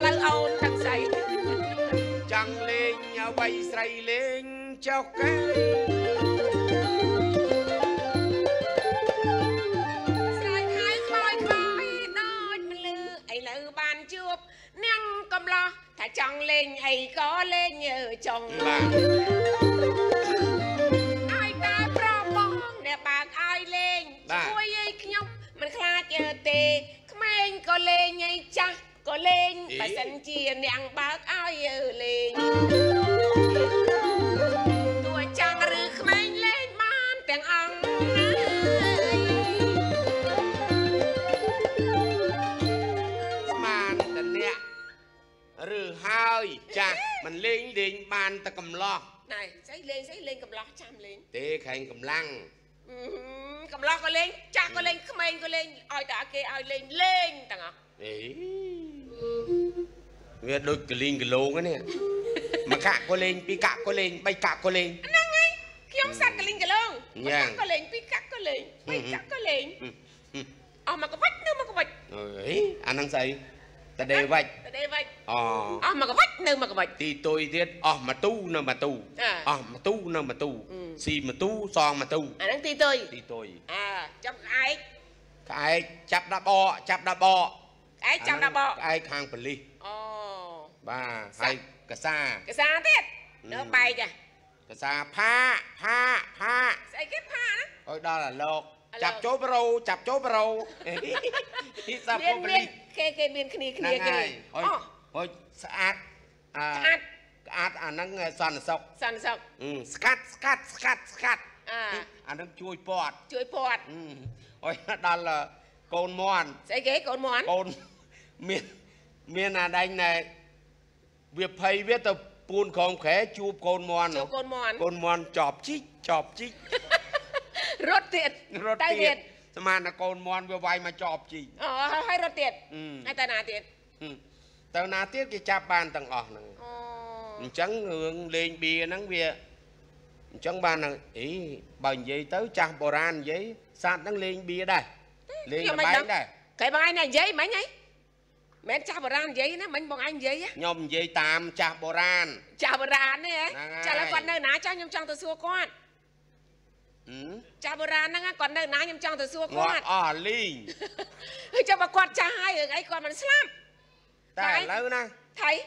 lâu ôn thằng say chẳng lên bay say lên chọc cái say hai khói khói đôi mình lư ấy lư bàn chuột năng cầm lo thả chồng lên ấy có lên nhờ chồng ai ta pro bong để bạc ai lên chui ấy nhóc mình khai chờ tê mấy có lên nhây cha có lên bà sân chia nàng bác ai ở lên tuổi chàng rực mấy lên man tiếng ăn man đần nè rừ hai cha mình lên đến ban ta cầm lo này xây lên cầm lo chăm lên tê khen cầm lăng cầm lo có lên cha có lên mấy có lên ai đã kê ai lên tầng à ấy nghe đôi cái linh cái lô cái nè mà cạ có lên pi cạ có lên bay cạ có lên năng ấy khi ông sạch cái linh cái lông cạ có lên pi cạ có lên bay cạ có lên mà có vách nữa mà có vách ấy anh đang say ta đề vách mà có vách nữa mà có vách thì tôi biết mà tu nữa mà tu mà tu nữa mà tu xì mà tu son mà tu đang ti tôi chấp ai chắp đá bò ai chắp đá bò ai khang phần ly ba hai cả xa tiết nó bay kìa cả xa pha sẽ cái pha đó ôi đó là lột chắp chố bà râu biên kê biên khní ôi sát năng xoàn sọc scat năng chui pọt ôi đó là côn mòn sẽ ghế côn miền đánh này việc thầy biết tập buôn không khẽ chụp côn mòn chọp chích rốt tiệt tay tiệt mà là côn mòn vừa vay mà chọp chi hay rốt tiệt hay tay nà tiệt tao nà tiết cái chạp bàn tầng này chẳng hướng lên bia nắng bia chẳng bàn là ý bằng giấy tới chạp bò ran giấy sát nắng lên bia đây lên cái bánh đây cái bánh này giấy mấy nhấy mẹ chạp bò ran giấy nó mình bọn anh giấy á nhom giấy tam chạp bò ran nè chả là con nơi ná cho nhom trong từ xưa con chạp bò ran nó còn nơi ná nhom trong từ xưa con linh cho bà quạt cha hai ở ấy còn mình slam ta lâu nè thấy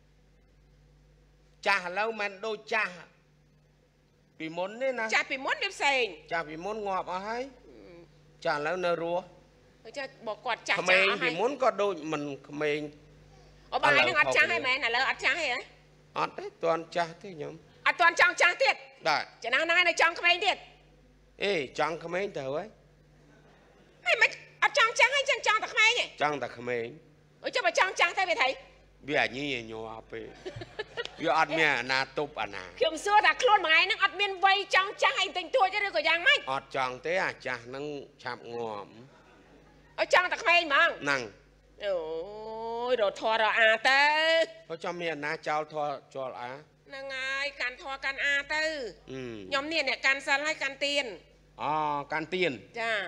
cha lâu mình đôi cha bị muốn đấy nè cha bị muốn đẹp sền cha bị muốn ngọt ở hay cha lâu nè rùa cha bỏ quạt cha mình bị muốn có đôi mình mình ở bà ấy nó ăn cha hay mẹ là lâu ăn cha hay ấy ăn đấy toàn cha thế nhầm toàn trong cha tiệt đấy chả nào nay này trong không tiệt ê trong không ấy thở ấy mày ăn trong cha hay trong ta không nhỉ trong ta không ấy ôi cho bà trong cha thấy mày thấy bây giờ như nhỏ pe bây giờ ăn mẹ na tụp à na khi xưa ta luôn mà ai nó ăn miên vây trong cha hay tình tôi chứ đừng có giang mấy ăn trong thế à cha năng chạm ngòm ở trong ta không mà năng ôi đồ thò rồi tê có cho mẹ na chào thò cho năng ai can thò can tư nhóm niên này can săn hay can tiền can tiền cha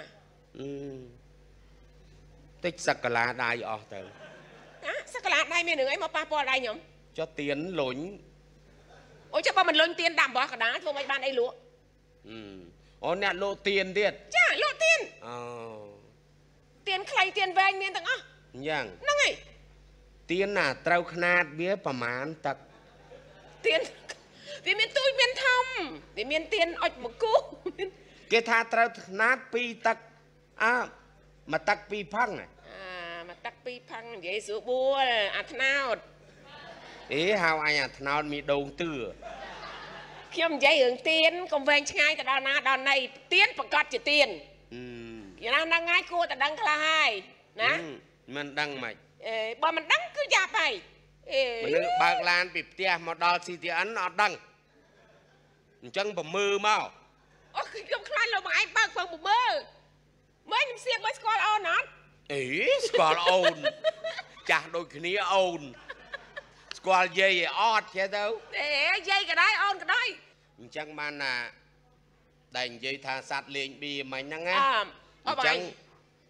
tích sạc là đài từ sắc là đây miền ấy mà pa đây nhóm cho tiền lốn ôi cho ba mình lốn tiền đảm bảo cả đá thôi mấy ban đây lúa nè lộ tiền tiệt chả lộ tiền tiền khay tiền về anh miền tầng nhang năng ấy tiền là trâu khát bía bà mán tật tiền vì miền tôi miền thông vì miền tiền ỏi một cú cái tha trâu khát pi tật mà tật pi phăng này mà tắc pi phăng vậy sữa bua nào ý hào anh nào mi đầu tư khi ông dạy hưởng tiền công về ngay tại đòn này tiền phải cọt chỉ tiền vậy đang ngay cô ta đăng là hai nè mình đăng mày bà mình đăng cứ dạp này mình bạc lan bịp tia mà đo xì tia ấn nó đăng chân bầm mưa mau không khai là mà anh bạc phần bầm mưa mới nhầm xiên mới score on nó ý score on chả đôi khi ní on score dây odd chứ đâu để dây cái đấy on cái đấy chẳng mà là đành dây tha sát lên bì mày năng á chẳng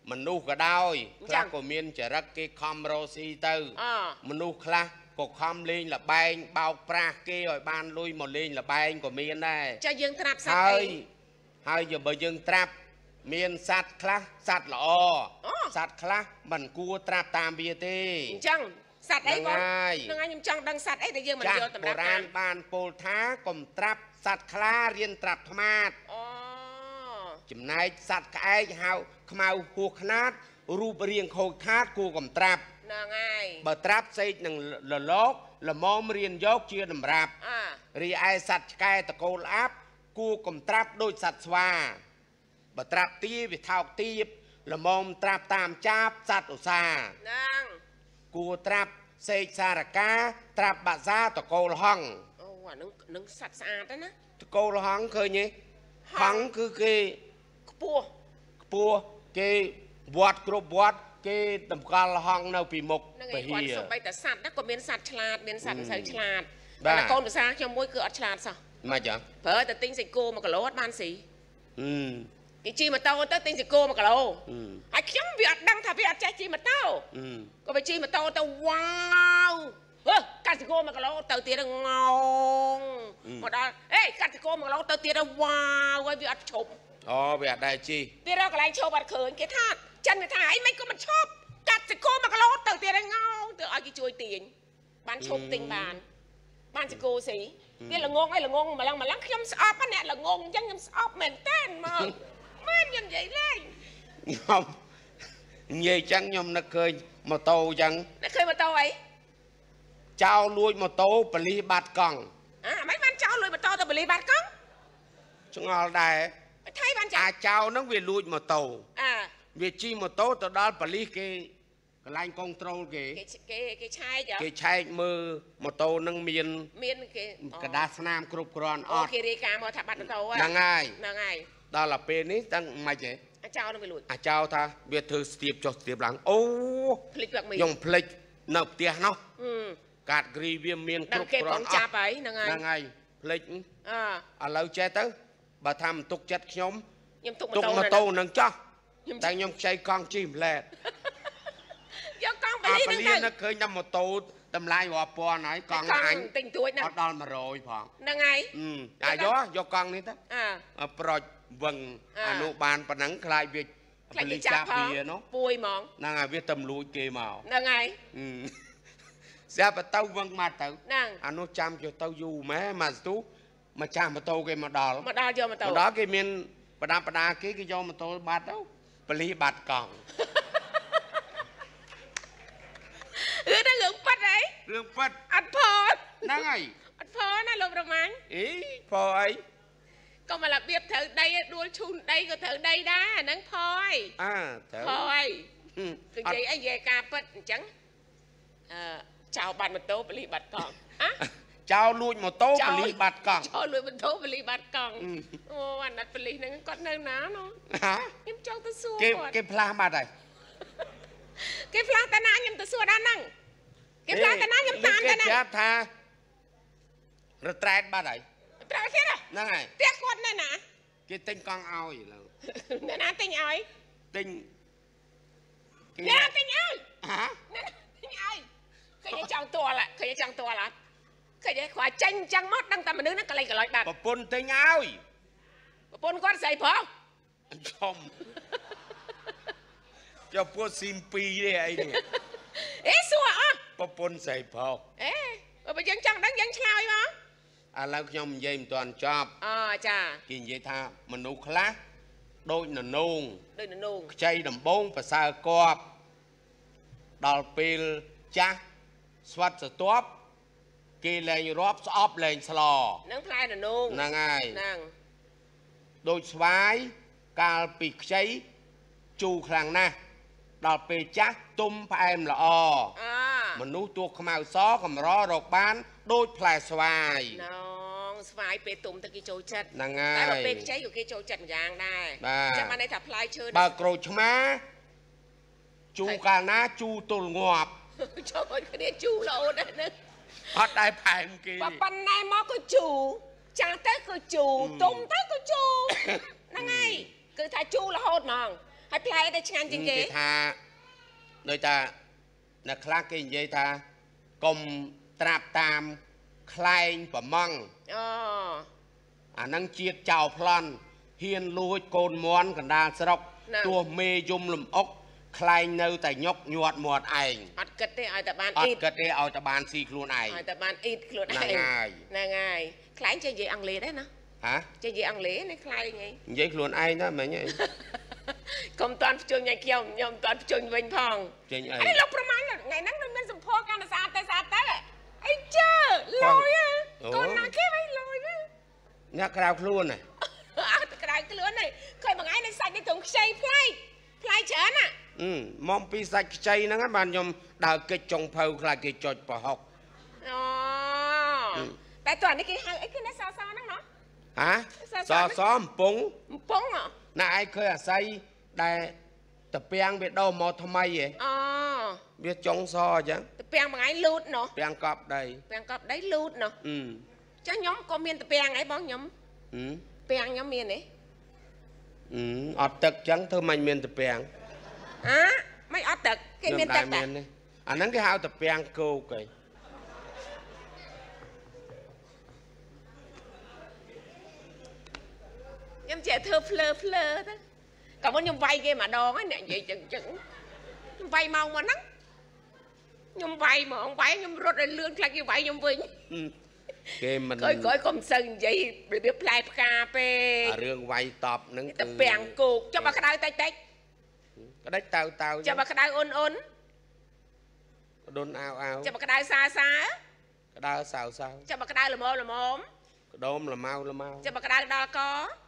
មនុស្សក៏ដោយខ្លះក៏មានចរិតគេខំរកស៊ីទៅមនុស្សខ្លះក៏ខំលេងលបែងបោកប្រាស់គេឲ្យបានលុយមកលេងលបែងក៏មានដែរចាយើងត្រាប់សត្វអីហើយបើយើងត្រាប់មានសត្វខ្លះសត្វល្អសត្វខ្លះមិនគួរត្រាប់តាមវាទេអញ្ចឹងសត្វអីបងនឹងខ្ញុំចង់ដឹងសត្វអីដែលយើងមិនយល់តម្រាប់បុរាណបានពោលថាកុំត្រាប់សត្វខ្លារៀនត្រាប់ថ្មាតចំណែកសត្វក្អែកហៅខ្មៅហួសខ្នាតរូបរាងខូចខាតគួរកុំត្រាប់ហ្នឹងហើយបើត្រាប់សេកនឹងលលោកល្មមរៀនយកជាតម្រាប់រីឯសត្វឆ្កែតកូលអាប់គួរកុំត្រាប់ដូចសត្វស្វាបើត្រាប់ទាវាថោកទាបល្មមត្រាប់តាមចាបសត្វឧស្សាហ៍ហ្នឹងគួរត្រាប់សេកសារកាត្រាប់បាសាតកូលហង្សអូអានឹងសត្វស្អាតណាតកូលហង្សឃើញទេហង្សគឺគេខ្ពស់គេវត្តគ្រប់វត្តគេតម្កល់ហង្សនៅពីមុខពហិយសំបីតែសត្វណាក៏មានសត្វឆ្លាតមានសត្វមិនសូវឆ្លាតតែកូនភាសាខ្ញុំមួយគឺអត់ឆ្លាតសោះមិនចឹងប្រើតែទិញសាច់គោ1គីឡូអត់បានស៊ីគេជិះម៉ូតូទៅទិញសាច់គោ1គីឡូហើយខ្ញុំវាអត់ដឹងថាវាអត់ចេះជិះម៉ូតូក៏វាជិះម៉ូតូទៅវ៉ាវកាត់សាច់គោ1គីឡូទៅទៀតងងមកដល់កាត់សាច់គោ1គីឡូទៅទៀតវ៉ាវហើយវាអត់ឈប់វាអត់ដែរជីវារកកន្លែងឈប់អត់ឃើញគេថាចិនគេថាអីមិនក៏មិនឈប់កាត់សាច់គោ1គីឡូទៅទៀតងងទៅឲ្យគេជួយទាញបានឈប់ទិញបានសាច់គោស៊ីវាល្ងងម្លងខ្ញុំស្អប់អ្នកល្ងងអញ្ចឹងខ្ញុំស្អប់មែនតើមកមែនខ្ញុំនិយាយលេងខ្ញុំនិយាយចឹងខ្ញុំនឹកឃើញម៉ូតូចឹងនឹកឃើញម៉ូតូអីចោលលួចម៉ូតូបលីបាត់កង់មិនបានចោលលួចម៉ូតូទៅបលីបាត់កង់ឆ្ងល់ដែរថៃបានអាចចោលហ្នឹងវាលួចម៉ូតូវាជិះម៉ូតូទៅដល់បលីគេកន្លែងកុងត្រូលគេឆែកមើលម៉ូតូនឹងមានគេกระดาษស្នាមគ្រប់គ្រាន់អត់គេរាយការណ៍មកថាបាត់ម៉ូតូហ្នឹងហើយដល់ទៅពេលនេះតាំងមិនហ៎អាចោលនឹងវាលួចអាចោលថាវាធ្វើស្ទាបចុះស្ទាបឡើងអូភ្លេចបាក់មីខ្ញុំភ្លេចនៅផ្ទះនោះកាតគ្រីវាមានគ្រប់គ្រាន់អត់គេផងចាប់ហើយហ្នឹងហើយភ្លេចឥឡូវចេះទៅបើថាមិនទុកចិត្តខ្ញុំទុកម៉ូតូនឹងចោះតែខ្ញុំខ្ចីកង់ជិះម្លែតយកកង់បលីនឹងទៅនឹកឃើញតែម៉ូតូតម្លៃរាប់ពាន់ហើយកង់អញទិញទួចណាអត់ដល់100ផងហ្នឹងហើយយកកង់នេះទៅប្រុចវឹងអានោះបានប៉ុណ្ណឹងខ្លាចវាបលីចាប់វានោះពួយហ្មងហ្នឹងហើយវាទៅលួចគេមកហ្នឹងហើយស្រាប់ទៅវឹងមកទៅអានោះចាំចុះទៅយូរម៉ែមកស្ទុះមកចាស់ម៉ូតូគេមកដល់យកម៉ូតូមកដល់គេមានបដាគេយកម៉ូតូបាត់ទៅបលីបាត់កង់រឿងប៉ាត់អីរឿងប៉ាត់អត់ផលហ្នឹងហើយអត់ផលណាលោករ៉ាម៉ាញ់ផលអីក៏មករបៀបត្រូវដីដួលឈូនដីក៏ត្រូវដីដែរអាហ្នឹងផលហើយត្រូវផលហើយគឺនិយាយអីនិយាយការប៉ាត់អញ្ចឹងចៅបាត់ម៉ូតូបលីបាត់កង់ចៅលួចម៉ូតូបលីបាត់កង់ចៅលួចម៉ូតូបលីបាត់កង់អូអាណិតបលីហ្នឹងគាត់នៅណានោះខ្ញុំចង់ទៅសួរគេផ្លាស់បាត់ហើយគេផ្លាស់តាណាខ្ញុំទៅសួរដល់ហ្នឹងគេផ្លាស់តាណាខ្ញុំតាមតាណាគេប្រាប់ថារត្រែតបាត់ហើយត្រូវទៀតហ្នឹងហើយផ្ទះគាត់នៅណាគេទិញកង់ឲ្យឥឡូវអ្នកណាទិញឲ្យទិញអ្នកទិញឲ្យអ្នកទិញឲ្យឃើញចង់ទាល់ឃើញចង់ទាល់អត់ឃើញខ្វះចាញ់ចឹងមកដឹងតែមនុស្សហ្នឹងកន្លែងកន្លែងបាត់ប្រពន្ធទិញឲ្យប្រពន្ធគាត់ស្រីប្រុសធំយកពួកស៊ីម2ទេអីនេះសួរអត់ប្រពន្ធស្រីប្រុសបើយើងចង់ដឹងយើងឆ្លើយមកឥឡូវខ្ញុំនិយាយមិនទាន់ចប់ចាគេនិយាយថាមនុស្សខ្លះដូចននងខ្ចីដំបងប្រសើរគប់ដល់ពេលចាស់ស្វាត់សទប់គេលែងរាប់ស្អប់លែងស្លនឹងផ្លែននងហ្នឹងហើយហ្នឹងដូចស្វាយកាលពីខ្ចីជូរខ្លាំងណាស់ដល់ពេលចាស់ទុំផ្អែមល្អមនុស្សទួខ្មៅសកម្ររកបានដូចផ្លែស្វាយស្វាយពេលទុំទៅគេចូលចិត្តហ្នឹងហើយតែពេលខ្ចីក៏គេចូលចិត្តម្យ៉ាងដែរចាំបានន័យថាផ្លែឈើបើក្រូចឆ្មាជូរកាលណាជូរទល់ងាប់ចូលគ្នាជូររហូតដែរហ្នឹងអត់ដែរផែមគេប៉ុណ្ណេះមកក៏ជូរចាស់ទៅក៏ជូរទុំទៅក៏ជូរហ្នឹងហើយគឺថាជូររហូតហ្មងហើយផ្លែតែឆ្ងាញ់ជាងគេគេថាដោយតាអ្នកខ្លះគេនិយាយថាកុំត្រាប់តាមខ្លែងប្រម៉ង់អូអាហ្នឹងជាតិចោលប្លន់ហ៊ានលួចកូនមន់កណ្ដាលស្រុកទោះមេយំលំអុកខ្លែងនៅតែញុកញាត់មាត់ឯងអត់គិតទេឲ្យតែបានអ៊ីតអត់គិតទេឲ្យតែបានស៊ីខ្លួនឯងឲ្យតែបានអ៊ីតខ្លួនឯងហ្នឹងហើយខ្លែងចេះនិយាយអង់គ្លេសដែរណាហ៎ចេះនិយាយអង់គ្លេសនេះខ្លែងហីនិយាយខ្លួនឯងណាមិញហីកុំតាន់ភ្ជុញឲ្យខ្ញុំតាន់ភ្ជុញវិញផងចេញអីអានេះលោកប្រមាណថ្ងៃហ្នឹងដូចមានសម្ពោធកាន់តែស្អាតទៅអីជើលយកូនណាគេវិញលយអ្នកក្រៅខ្លួនហ៎អត់ក្រៅខ្លួនទេឃើញមួយថ្ងៃនេះសាច់នេះត្រង់ខ្ចីផ្លែច្រើនណាមកពីសាច់ខ្ចីហ្នឹងបានខ្ញុំដើរកិច្ចចុងភៅខ្លាចគេចុចប្រហុកអូតែតើនេះគេហៅអីគេនេះសហ្នឹងណោះហ៎សកំពងណាឯងឃើញអាស័យដែលតាពាំងវាដោមកថ្មីហ៎វាចុងសអញ្ចឹងតាពាំងមួយថ្ងៃលូតណោះពាំងកប់ដីលូតណោះចាខ្ញុំក៏មានតាពាំងអីបងខ្ញុំពាំងខ្ញុំមានទេអត់ទឹកចឹងធ្វើមិនមានតាពាំងមិនអត់ទឹកគេមានទឹកតែអាហ្នឹងគេហៅតាពាំងគោកឯងខ្ញុំចេះធ្វើភ្លើទៅក៏មុនខ្ញុំវាយគេម្ដងហ្នឹងអ្នកនិយាយចឹងខ្ញុំវាយមកហ្នឹងខ្ញុំវាយហ្មងខ្ញុំរត់ឲ្យលឿនខ្លាចគេវាយខ្ញុំវិញគេមិនក្រោយកុំសូវនិយាយរបៀបផ្លែផ្កាពេករឿងវាយតបហ្នឹងទៅពាំងគោកចាប់មកក្តៅតិចក្តៅតៅចាប់មកក្តៅអ៊ុនដុនអាវចាប់មកក្តៅសាក្តៅសាវចាប់មកក្តៅល្មមក្តោមលម៉ៅចាប់មកក្តៅដល់ក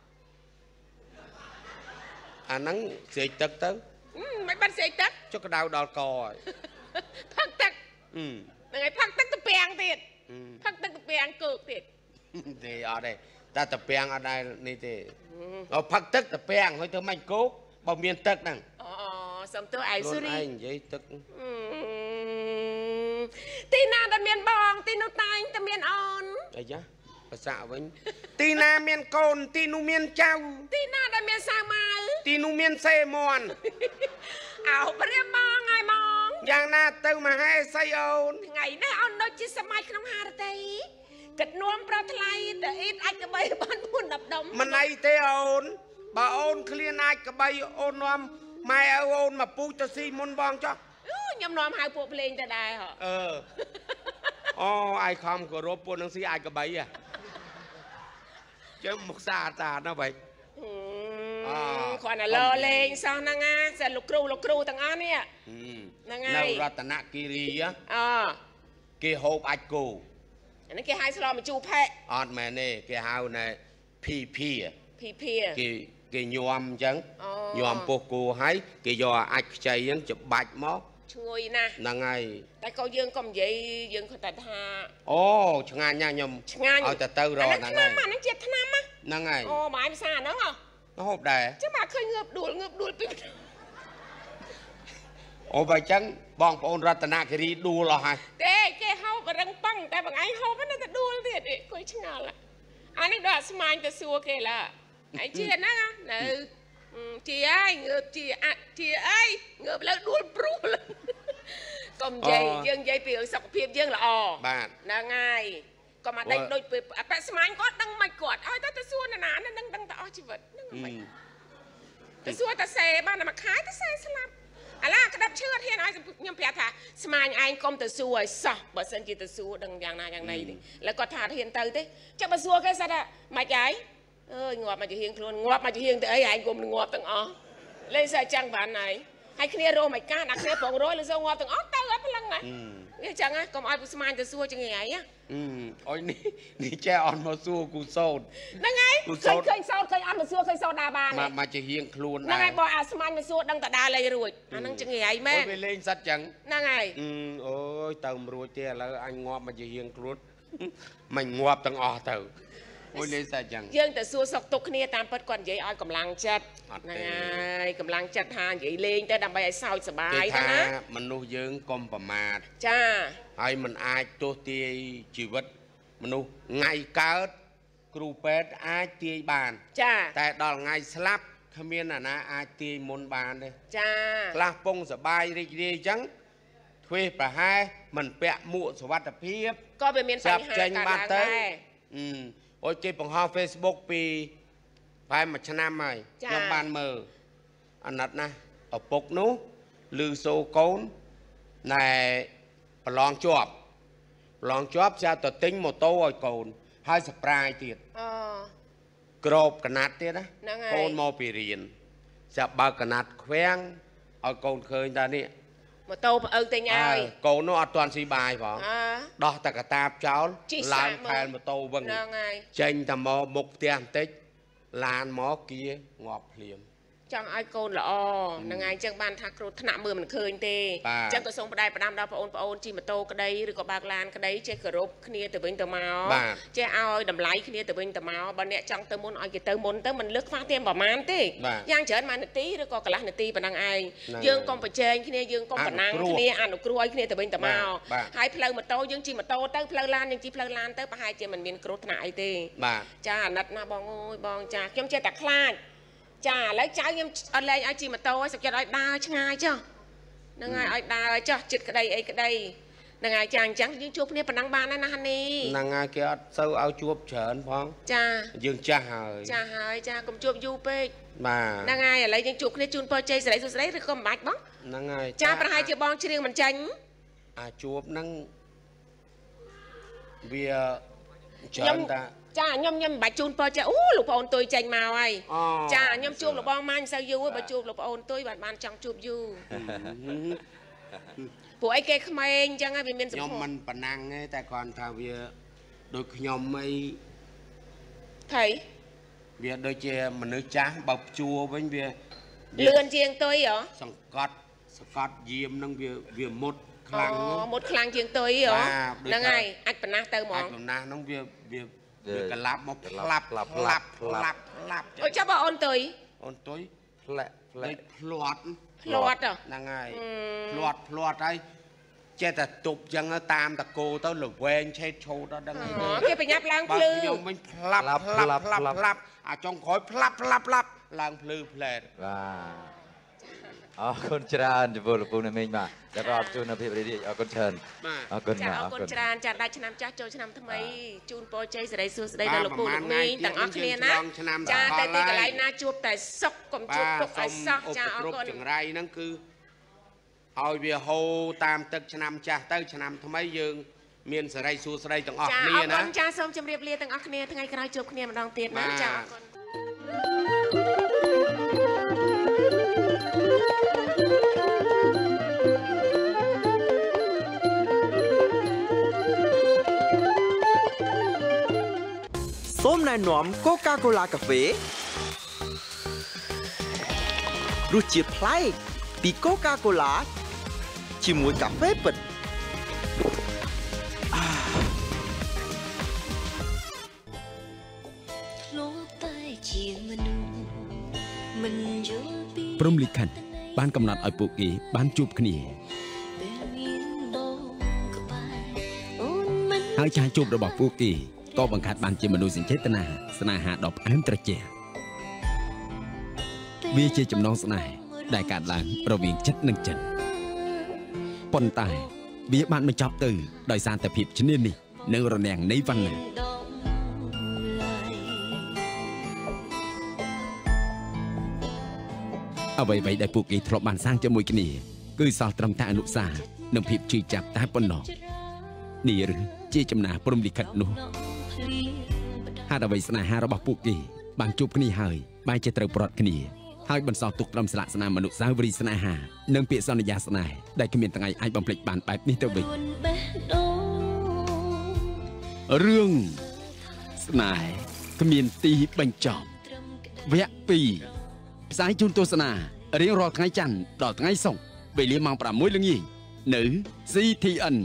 អាហ្នឹងស្រេកទឹកទៅមិនបាត់ស្រេកទឹកចុះក្តៅដល់កហើយផឹកទឹកហ្នឹងហើយផឹកទឹកទៅពាំងទៀតផឹកទឹកទៅពាំងគោកទៀតទេអត់ទេតែទៅពាំងអត់ដែរនេះទេផឹកទឹកទៅពាំងហើយទៅមិនគោកបើមានទឹកហ្នឹងអូសុំទោសឯងស៊ូរីឯងនិយាយទឹកទីណាដែលមានបងទីនោះតែងតែមានអូនអីយ៉ាភាសាវិញទីណាមានកូនទីនោះមានចៅទីណាដែលមានសាវម៉ាវទីនោះមានសេមន់អោព្រាមបងហើយបងយ៉ាងណាទៅមហេសីអូនថ្ងៃនេះអូនដូចជាសម័យក្នុងហារតីគិតនាំប្រថ្លៃទៅអ៊ីតអាចក្បីបាន4-10ដុំមិនអីទេអូនបើអូនឃ្លានអាចក្បីអូននាំម៉ែឪអូនមកពូជទៅស៊ីមុនបងចុះខ្ញុំនាំហៅពួកភ្លេងទៅដែរហ៎អូអាយខំគោរពពួកនឹងស៊ីអាចក្បីហ៎ចាំមកសាតាណាបែបគាត់ណាលលេងសោះហ្នឹងណាសិនលោកគ្រូទាំងអស់នេះហ្នឹងហើយនៅរតនគិរីគេហូបអាចគោអានេះគេហៅស្លមជូរផែអត់មែនទេគេហៅណែភីគេញោមអញ្ចឹងញោមពោះគោហើយគេយកអាចខ្ចីហ្នឹងច្បាច់មកឈ្ងុយណាស់ហ្នឹងហើយតែក៏យើងក៏និយាយយើងគាត់តែថាអូឆ្ងាញ់ណាស់ខ្ញុំឆ្ងាញ់ឲ្យតែទៅរកហ្នឹងហើយហ្នឹងជាថ្នាំហ្នឹងហើយអូបាយភាសាហ្នឹងហូបដែរចាំមកឃើញងើបដួលពីអូបើអញ្ចឹងបងប្អូនរតនគិរីដួលអស់ហើយទេគេហូបរឹងប៉ងតែបងឯងហូបនៅតែដួលទៀតគួយឆ្ងល់អានេះដល់ស្មាញទៅសួរគេឡាឯងជាហ្នឹងនៅជាអីងើបជាអីងើបលើដួលព្រុសកុំនិយាយយើងនិយាយពីសុខភាពយើងល្អបាទហ្នឹងហើយកុំអាដេញដូចពេលប៉ស្មាញគាត់ដឹងមិនគាត់ឲ្យទៅសួរណានឹងដឹងតែអស់ជីវិតហ្នឹងមិនទៅសួរតែសេបានតែមួយខែទៅសេស្លាប់អាឡាក្តាប់ឈឺអត់ហ៊ានឲ្យខ្ញុំប្រាប់ថាស្មាញឯងកុំទៅសួរឲ្យសោះបើសិនជាទៅសួរដឹងយ៉ាងណាយ៉ាងណីនេះแล้วគាត់ថាហ៊ានទៅទេចាំបើសួរគេសិតថាម៉េចហើយអើយងាប់មកជាហៀងខ្លួនងាប់មកជាហៀងទៅអីឯងគុំងាប់ទាំងអស់លេងសើចឹងបានហើយហើយគ្នារោមិនកាដាក់គ្នាប្រងរយលើសងាប់ទាំងអស់ទៅអត់ព្រលឹងណាវាចឹងហ៎កុំឲ្យពុស្មានទៅសួរចឹងឯងហ៎អុយនេះចេះអត់មកសួរគូសោតហ្នឹងហើយឃើញសោតឃើញអត់មកសួរឃើញសោតដើរបានមកជាហៀងខ្លួនហ្នឹងហើយបើអាស្មានមកសួរដឹងតែដើរលេងរួចអាហ្នឹងចឹងឯងមែនអូយវាលេងសិតចឹងហ្នឹងហើយអូយទៅមិនរួចទេឥឡូវអញងាប់មកជាហៀងខ្លួនមិនងាប់ទាំងអស់ទៅអូយលេងសិតចឹងយើងទៅសួរសុខទុក្ខគ្នាតាមពិតគាត់និយាយឲ្យកម្លាំងចិត្តហ្នឹងហើយកម្លាំងចិត្តថានិយាយលេងទៅដើម្បីឲ្យសើចសប្បាយទៅណាមនុស្សយើងកុំប្រមាទចាហើយមិនអាចទោសទាយជីវិតមនុស្សថ្ងៃកើតគ្រូពេទ្យអាចទាយបានចាតែដល់ថ្ងៃស្លាប់គ្មានអាណាអាចទាញមុនបានទេចាខ្លះពងសបាយរីករាយអញ្ចឹងធ្វើប្រហែលមិនពាក់មួកសុវត្ថិភាពក៏វាមានបញ្ហាចេញកើតបាឡើងត់ទៅដែរអូគេបង្ហោះ Facebook ពីប្រហែលមួយឆ្នាំហើយខ្ញុំបានមើលអាណិតណាឪពុកនោះឮសូរកូនណែប្រឡងជាប់ចាទៅទិញម៉ូតូឲ្យកូនហើយសប្រាយទៀតអូក្របកណាត់ទៀតណាហ្នឹងហើយកូនមកពីរៀនចាប់បើកកណាត់ខ្វាំងឲ្យកូនឃើញតានេះម៉ូតូផ្អើទិញហើយកូននោះអត់ទាន់ស៊ីបាយផង ដោះតែកតាបចោលឡើងផែលម៉ូតូវឹងហ្នឹងហើយចេញតែមកមុខផ្ទះបន្តិចឡានមកគៀងាប់ភ្លាមចង់ឲ្យកូនល្អហ្នឹងហើយអញ្ចឹងបានថាគ្រោះថ្នាក់មើលមិនឃើញទេបាទអញ្ចឹងក៏សូមផ្ដែផ្ដាំដល់បងប្អូនជិះម៉ូតូក្តីឬក៏បើកឡានក្តីចេះគោរពគ្នាទៅវិញទៅមកបាទចេះឲ្យតម្លៃគ្នាទៅវិញទៅមកបើអ្នកចង់ទៅមុនឲ្យគេទៅមុនទៅមិនលើកខ្វះទេប្រហែលទេបាទយ៉ាងច្រើនមួយនាទីឬក៏កន្លះនាទីប៉ុណ្ណឹងឯងហ្នឹងយើងកុំប្រជែងគ្នាយើងកុំប្រណាំងអនុគ្រោះគ្នាអនុគ្រោះឲ្យគ្នាទៅវិញទៅមកបាទហើយផ្លូវម៉ូតូយើងជិះម៉ូតូទៅផ្លូវឡានយើងជិះផ្លូវឡានទៅប្រហែលជាមិនមានគ្រោះថ្នាក់អីទេបាទចាអាណិតណាបងអើយបងចាខ្ញុំចេះតែខ្លាចចាឥឡូវចៅខ្ញុំអត់លែងឲ្យជិះម៉ូតូឲ្យសុខចិត្តឲ្យដើរឆ្ងាយចុះហ្នឹងហើយឲ្យដើរចុះចិត្តក្តីអីក្តីហ្នឹងហើយចាអញ្ចឹងយើងជួបគ្នាប៉ុណ្ណឹងបានហើយណាហានីហ្នឹងហើយគេអត់សូវឲ្យជួបច្រើនផងចាយើងចាស់ហើយចាហើយចាកុំជួបយូរពេកបាទហ្នឹងហើយឥឡូវយើងជួបគ្នាជូនពរជ័យសិរីសួស្តីឬក៏មិនបាច់បងហ្នឹងហើយចាប្រហែលជាបងច្រៀងមិនចាញ់អាជួបហ្នឹងវាច្រើនតាចាខ្ញុំមិនបាច់ជូនពរជ័យអូលោកប្អូនទុយចេញមកហើយអូចាខ្ញុំជួបលោកបងម៉ាញ់មិនសូវយូរទេបើជួបលោកប្អូនទុយបានចង់ជួបយូរពួកអីគេក្មេងអញ្ចឹងហើយវាមានខ្ញុំមិនប៉ុណ្ណាំងទេតែគ្រាន់ថាវាដូចខ្ញុំអីថៃវាដូចជាមនុស្សចាស់បើជួវិញវាលឿនជាងទុយហ៎សង្កត់យាមនឹងវាមុតខ្លាំងមុតខ្លាំងជាងទុយហ៎បាទដូចហ្នឹងហើយអាចប៉ុណ្ណាទៅហ្មអាចងបំណាស់ហ្នឹងវាកលាប់មកផ្លាប់អូចាំបងអូនទុយអូនទុយផ្លែផ្លែដូចភ្លាត់ភ្លាត់ហ៎ហ្នឹងហើយភ្លាត់ហើយចេះតែទប់ចឹងតាមតកោទៅល្វែងឆេតឆោតដល់ដឹងអីគេប្រញាប់ឡើងបើភ្លឺខ្ញុំវិញផ្លាប់អាចុងក្រោយផ្លាប់ឡើងភ្លឺផ្លែតបាទអរគុណច្រើនចំពោះលោកពូអ្នកមេងបាទដែលផ្ដល់ជូននៅភាពរីករាយអរគុណច្រើនបាទអរគុណចាបាទអអររគុគុណណច្រើនចាដាច់ឆ្នាំចាស់ចូលឆ្នាំថ្មីជូនពរជ័យសិរីសួស្តីដល់លោកពូលោកមីងទាំងអស់គ្នាណាចាតែទីកន្លែងណាជួបតែសុខកុំជួបទុកឲ្យសោះចាអរគុណចង្រៃហ្នឹងគឺឲ្យវាហូរតាមទឹកឆ្នាំចាស់ទៅឆ្នាំថ្មីយើងមានសេរីសួស្តីទាំងអស់ចាគ្នាអរគុណាណចាសូមជម្រាបលាទាំងអស់គ្នាថ្ងៃក្រោយជួបគ្នាម្ដងទៀតណាបាទចាអរគុណសូមណែនាំកូកាកូឡាកាហ្វេរសជាតិប្លែកពីកូកាកូឡាជាមួយកាហ្វេពិតព្រំលិខិតបានកំណត់ឲ្យពួកគេបានជួបគ្នាហើយការជួបរបស់ពួកគេក៏បង្កើតបានជាមនោសញ្ចេតនាស្នេហាដ៏ផ្អែមត្រជាក់វាជាចំណងស្នេហ៍ដែលកើតឡើងរវាងចិត្តនិងចិត្តប៉ុន្តែវាបានបញ្ចប់ទៅដោយសារតែភាពឈ្នានីសនិងរនាំងនៃវណ្ណៈអ្វីៗដែលពួកគេធ្លាប់បានសាងជាមួយគ្នាគឺសល់ត្រឹមតែអនុសាសន៍និងភាពជឿចាប់តែប៉ុណ្ណោះនេះឬជាចំណាព្រំលិខិតនោះហេតុអ្វីស្នេហារបស់ពួកគេបានជួបគ្នាហើយបែរជាត្រូវប្រត់គ្នាហើយបន្សល់ទុកត្រឹមស្លាកស្នាមមនុស្សសាវរីយ៍ស្នេហានិងពាក្យសន្យាស្នេហ៍ដែលគ្មានថ្ងៃអាចបំភ្លេចបានបែបនេះទៅវិញរឿងស្នេហ៍គ្មានទីបញ្ចប់វគ្គ2ផ្សាយជូនទស្សនារៀងរាល់ថ្ងៃច័ន្ទដល់ថ្ងៃសុក្រវេលាម៉ោង 6 ល្ងាចនៅ CTN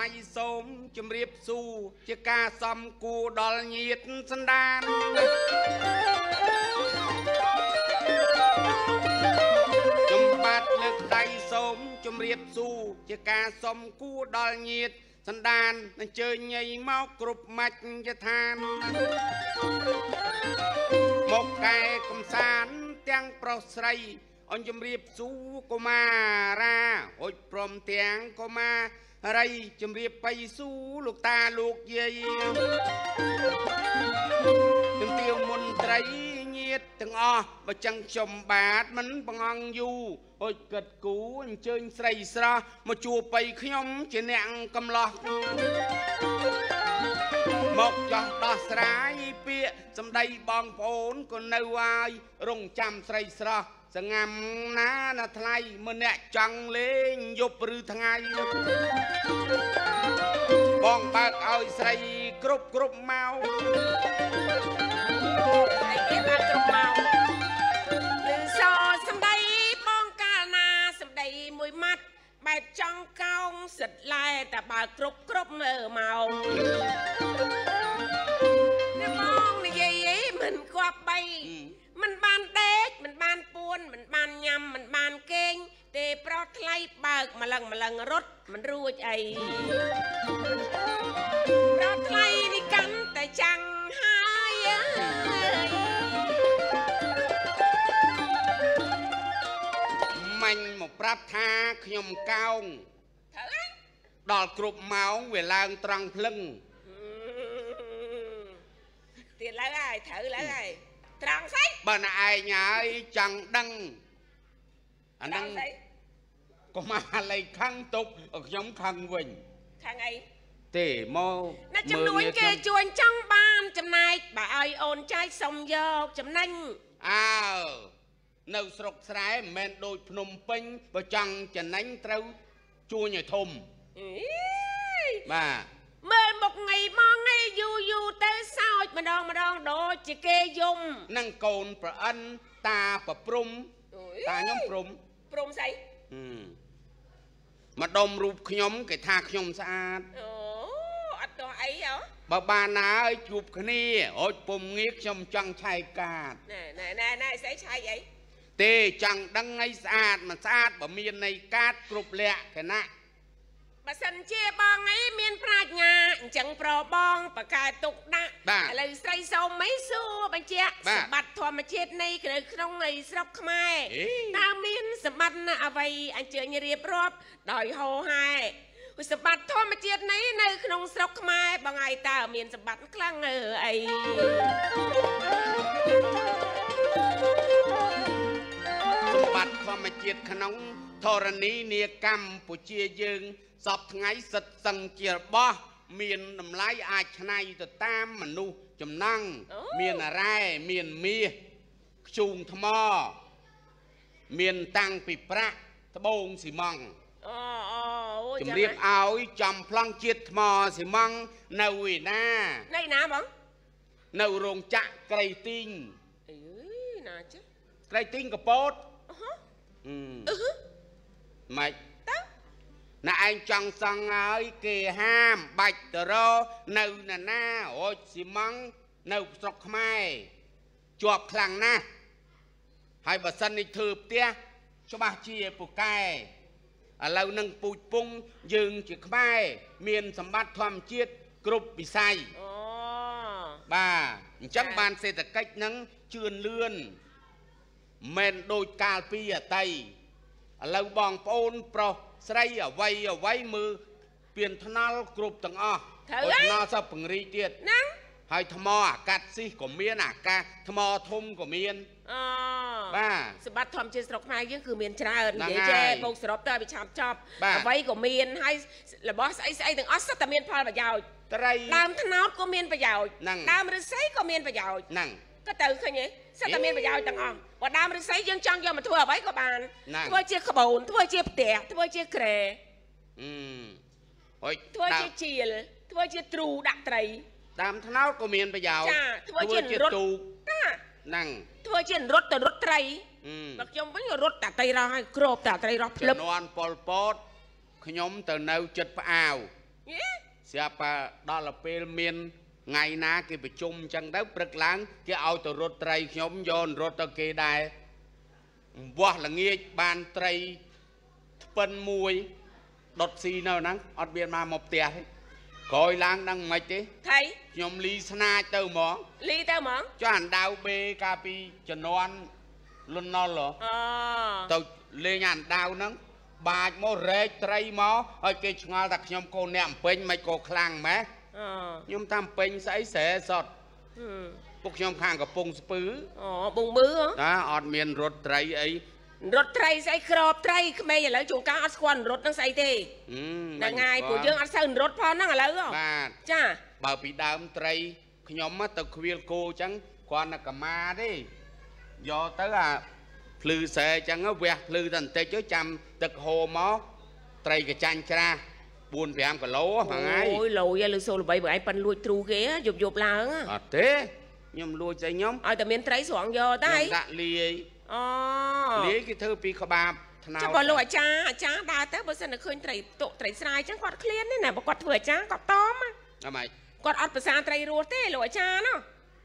យសូមជម្រាបសួរជាការសំគួរដល់ញាតិសន្តានខ្ញុំបាទលើកដៃសូមជម្រាបសួរជាការសំគួរដល់ញាតិសន្តានអញ្ជើញញីមកគ្រប់ម៉ាច់យដ្ឋានមកកែកំសាន្តទាំងប្រុសស្រីអញ្ជម្រាបសួរកុមារាអុចព្រមទាំងកុមារីជម្រាបបៃសួរលោកតាលោកយាយជំទាវមន្ត្រីញាតិទាំងអស់បើចឹងខ្ញុំបាទមិនបងអង្គយូរអុចគិតគូអញ្ជើញស្រីស្រស់មកជួបបៃខ្ញុំជាអ្នកកំឡោះមកចោះដោះស្រាយពាក្យសម្ដីបងប្អូនក៏នៅហើយរងចាំស្រីស្រស់សងាំណាថ្លៃម្នាក់ចង់លេងយប់ឬថ្ងៃបងបើកឲ្យស្រីគ្រប់មកស្រីគេបើកគ្រប់មកលឺសសម្ដីបងកាលណាសម្ដីមួយម៉ាត់បែបចង់កោងសិតឡែតែបើកគ្រប់មើលមកអ្នកបងនិយាយមិនគប់បីមិនបានដេកមិនបានពួនមិនបានញ៉ាំមិនបានកេងទេប្រត់ថ្លៃបើកម្លឹងរត់មិនរួចអីប្រត់ថ្លៃនេះកាន់តែចាំងហើយមាញ់មកប្រាប់ថាខ្ញុំកោងត្រូវដល់គ្រប់ម៉ោងវាឡើងត្រង់ភ្លឹងទៀតឡើងហើយត្រូវឡើងហើយត្រង់ស្អីបើណែឯងហើយចង់ដឹងអាហ្នឹងកុំមកឡៃខឹងទុកខ្ញុំខឹងវិញខឹងអីទេមកណាចំនួនគេជួញចង់បានចំណែកបើឲ្យអូនចែកសុំយកចំណេញអើនៅស្រុកស្រែមិនមែនដូចភ្នំពេញបើចង់ចំណេញត្រូវជួញឲ្យធំបាទមើលមុខងៃមកងៃយូរទៅសោចម្ដងដូចជាគេយំនឹងកូនប្រអិនតាប្រព្រំតាខ្ញុំព្រំស្អីម្ដុំរូបខ្ញុំគេថាខ្ញុំស្អាតអូអត់តោះអីហ៎បើបានណាឲ្យជួបគ្នាអត់ពុំងាកខ្ញុំចង់ឆែកកាតណែស្អីឆែកអីទេចង់ដឹងឲ្យស្អាតមិនស្អាតបើមាននៃកាតគ្រប់លក្ខណៈបើសិនជាបងអីមានប្រាជ្ញាអញ្ចឹងប្របងបកែទុកដាក់ឥឡូវស្រីសូមមិនសួរបញ្ជាក់សម្បត្តិធម្មជាតិនៃក្នុងនៃស្រុកខ្មែរតើមានសម្បត្តិអ្វីអញ្ជើញរៀបរាប់ដោយហោហែសម្បត្តិធម្មជាតិនៃនៅក្នុងស្រុកខ្មែរបងឯងតើមានសម្បត្តិខ្លាំងអីសម្បត្តិធម្មជាតិក្នុងធរណីនីកម្ពុជាយើងសពថ្ងៃសិតសឹងជារបស់មានតម្លៃអាចឆ្នៃទៅតាមមនុស្សចំណងមានរ៉ែមានមាសខ្ជូងថ្មមានតាំងពីប្រាក់ត្បូងស៊ីម៉ង់ជំរាបឲ្យចំប្លង់ជាតិថ្មស៊ីម៉ង់នៅឯណាបងនៅរោងចក្រក្រៃទីងអីណាចេះក្រៃទីងកពតម៉េចណែឯងចង់សង់ឲ្យគេហាមបាច់ទៅរនៅណាអូចស៊ីម៉ង់នៅស្រុកខ្មែរជាប់ខ្លាំងណាស់ហើយបើសិននេះធ្វើផ្ទះច្បាស់ជាពូកែឥឡូវនឹងពូជពងយើងជាខ្មែរមានសម្បត្តិធម្មជាតិគ្រប់វិស័យបាទអញ្ចឹងបានសេដ្ឋកិច្ចនឹងជឿនលឿនមិនដូចកាលពីអតីតឥឡូវបងប្អូនប្រុសស្រីអ្វីមើលពៀនថ្នល់គ្រប់ទាំងអស់ថ្នល់សពពង្រីកទៀតហ្នឹងហើយថ្មអាកាសស៊ីក៏មានអាកាសថ្មធំក៏មានបាទសម្បត្តិធម្មជាតិស្រុកខ្មែរយើងគឺមានច្រើននិយាយចេះបូកសរុបទៅវាឆាប់ចប់អ្វីក៏មានហើយរបស់ស្អីទាំងអស់សិតតែមានផលប្រយោជន៍ត្រីដើមត្នោតក៏មានប្រយោជន៍ដើមឫស្សីក៏មានប្រយោជន៍ហ្នឹងក៏ទៅឃើញទេសិតតែមានប្រយោជន៍ទាំងអស់បើដើមឫស្សីយើងចង់យកមកធ្វើអ្វីក៏បានធ្វើជាក្បូនធ្វើជាផ្ទះធ្វើជាក្រែធ្វើជាជាលធ្វើជាទ្រូដាក់ត្រីដើមថ្នោតក៏មានប្រយោជន៍ធ្វើជាទូកហ្នឹងធ្វើជារត់ទៅរត់ត្រីបើខ្ញុំវិញរត់តាត្រីរស់ហើយគ្របតាត្រីរស់ភ្លឹបជំនាន់ប៉ុលពតខ្ញុំទៅនៅចិត្តផ្អាវ siapa đó là pel miên ngày na cái bị chung chẳng đó bực láng cái ao từ rốt tray nhóm dồn rốt tao kê đài vua là nghe ban tray phân mùi đột xì nào nắng ọt biên mà một tiệt coi lang đang mày thế thấy nhóm ly sna tao mỏ ly tao mỏ cho hẳn đào bê cà pi cho non luôn non rồi tao lên nhàn đào nắng bà mò rê tray mò ở cái ngao đặc nhóm cô nẹm pin mày cô khlang mẹ nhóm tham pin sấy xẻ sọt bốc nhóm khangกับpung spứ bung bứ đó ọt miền rốt tray ấy rốt tray say crop tray mấy giờ lấy chuồng cá ăn quan rốt nó say thế là ngày của dương ăn sao rốt pha nó là lấy không cha bảo bị đam tray nhóm mà tao khuyên cô chẳng quan là cả ma đi do tới à lư xe chẳng có vẹt lư thành tê chớ chăm tật hồ mó tray cái chanh ra buồn phải ăn cả lố mà ngay ôi lồi ra lư xô là bảy bữa ai pan lui tru ghé dục dục là à thế nhưng lui chạy nhóm ai tao miền tray xoắn vô tay đã ly cái thứ pi khờ bạp chắc bỏ lội cha đa tới bữa sau này khơi tray tụ tray sai chẳng quạt clean đấy nè bỏ quạt vừa cha quạt tóm á mày quạt ọt bữa sau tray ruột thế lội cha nó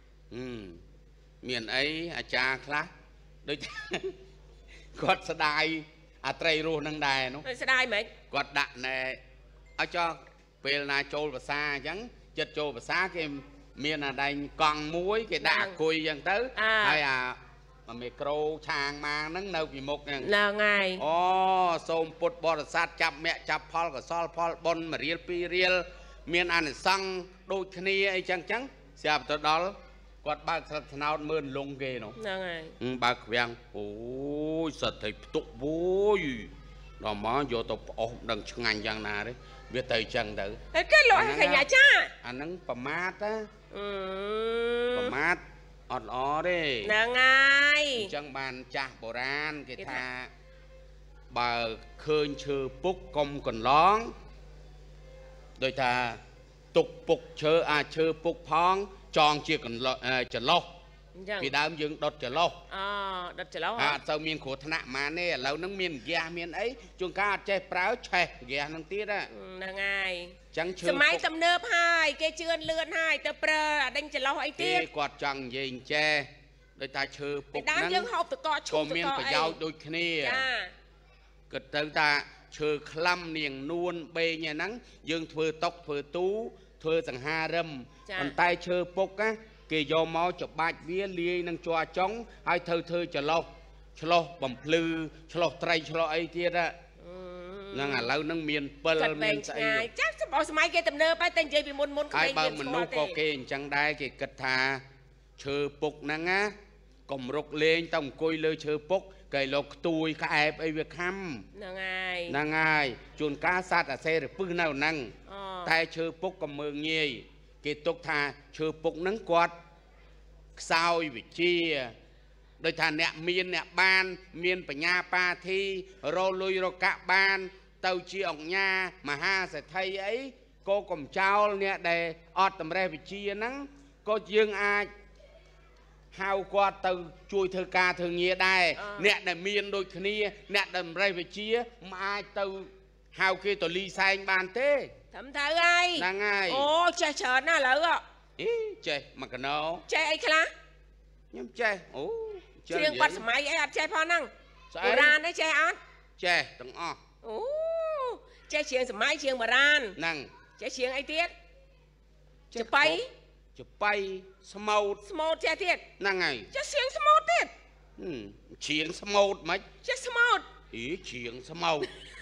miền ấy à cha khác đôi quạt sờ đai à tray ruột năng đài nó sờ đai mấy quạt đạn này ở cho về là trôi và xa chẳng chật trôi và xa cái miền là đành còn muối cái đạn cùi dần tới hay à mà micro chàng mà nắng đâu vì một này là ngày xôm bột bò sát chập mẹ chập phol của sol phol bon mà riel pi riel miền ăn xăng đôi khni ấy chẳng chẳng xem tới đó quạt ba nào mơn lông ghê nó là ngày ba quen ôi sợ thầy tụ vui đó mà vô tụ đằng ngành chẳng nào đấy biết thầy chẳng đấy cái loại thầy nhà cha anh nắng bầm mát á bầm mát ọt đấy là ngày chẳng bàn cha bồ ran cái tha bà khơi chơ bốc công còn lón đôi ta tục bốc chơ chơ bốc phong tròn chia còn chở lô vì đám dương đột chở lô đột chở lô sau miền khổ thạnh mà nè lâu nắng miền ghé miền ấy chúng ta chơi práo chơi ghé năng tiết á là ngày chẳng chơ máy tầm nớp hai cái chươn lươn hai tờ prơ đánh chở lô ấy tiết quạt chẳng gì che đôi ta chơ bốc đám dương học từ co chung miền phải giao đôi khi cái tới ta chơ khăm niềng nuôn bê nhà nắng dương thưa tóc thưa tú thưa rằng ha râm còn tay chơ bốc á kì do máu cho bạch vía lia năng cho chóng hai thơ cho lo bầm lư cho lo tray cho lo ấy tiết á năng à lâu năng miền pơ miền say chắc sẽ bỏ máy cái tầm nơ bay tên chơi bị môn ai bao mình nô có kê chẳng đai cái cật thà chơ bốc năng á cổng rục lên tổng côi lơ chơ bốc cái lộc tui cái ép ấy việc hăm năng ai chuồn cá sát à xe rồi pư nào năng tay chơ bốc cầm mường nhì cái tục thà chơ bốc nắng quạt sao vì chia đôi thà nẹt miên nẹt ban miên phải nhà pa thi rô lui rô cạ ban tàu chi ổng nha mà ha sẽ thay ấy cô cầm trao nè để ọt tầm re vì chia nắng cô dương ai hao qua từ chui thơ ca thường nghĩa đài nè để miên đôi kia nè đầm re vì chia mà ai từ hao kia tổ ly xanh bàn thế thầm thơ ai đang ai chơi chở nó lỡ ạ ý chơi mà cái nó chơi ấy khá nhưng chơi chuyện bắt máy ấy ăn chơi pha năng bồ ran đấy chơi ăn chơi từng chơi chuyện máy chuyện bồ ran năng chơi chuyện ấy tiết chụp bay smooth chơi tiết năng ngày chơi chuyện smooth tiết chuyện smooth mấy chơi smooth ý chuyện smooth